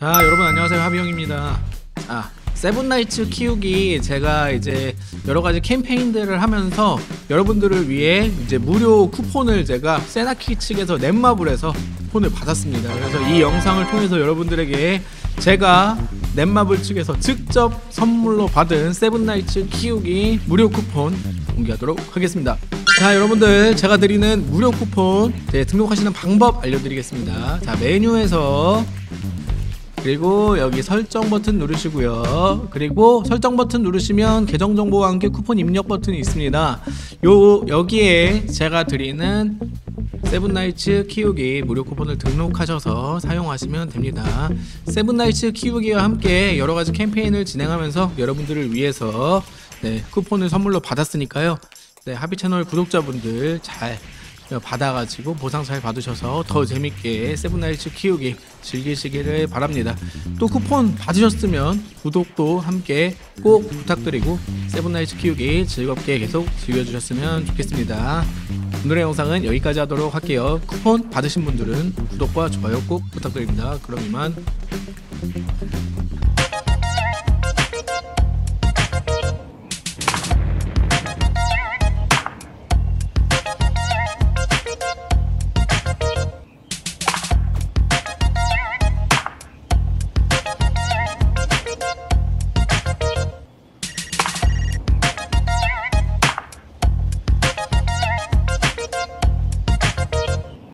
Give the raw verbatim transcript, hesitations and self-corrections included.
자, 여러분 안녕하세요. 하비형입니다. 아, 세븐나이츠 키우기 제가 이제 여러가지 캠페인들을 하면서 여러분들을 위해 이제 무료 쿠폰을 제가 세나키 측에서 넷마블 해서 쿠폰을 받았습니다. 그래서 이 영상을 통해서 여러분들에게 제가 넷마블 측에서 직접 선물로 받은 세븐나이츠 키우기 무료 쿠폰 공개하도록 하겠습니다. 자, 여러분들 제가 드리는 무료 쿠폰 네, 등록하시는 방법 알려드리겠습니다. 자, 메뉴에서 그리고 여기 설정 버튼 누르시고요. 그리고 설정 버튼 누르시면 계정 정보와 함께 쿠폰 입력 버튼이 있습니다. 요 여기에 제가 드리는 세븐나이츠 키우기 무료 쿠폰을 등록하셔서 사용하시면 됩니다. 세븐나이츠 키우기와 함께 여러가지 캠페인을 진행하면서 여러분들을 위해서 네, 쿠폰을 선물로 받았으니까요. 네, 하비 채널 구독자분들 잘 받아가지고 보상 잘 받으셔서 더 재밌게 세븐나이츠 키우기 즐기시기를 바랍니다. 또 쿠폰 받으셨으면 구독도 함께 꼭 부탁드리고 세븐나이츠 키우기 즐겁게 계속 즐겨주셨으면 좋겠습니다. 오늘의 영상은 여기까지 하도록 할게요. 쿠폰 받으신 분들은 구독과 좋아요 꼭 부탁드립니다. 그럼 이만.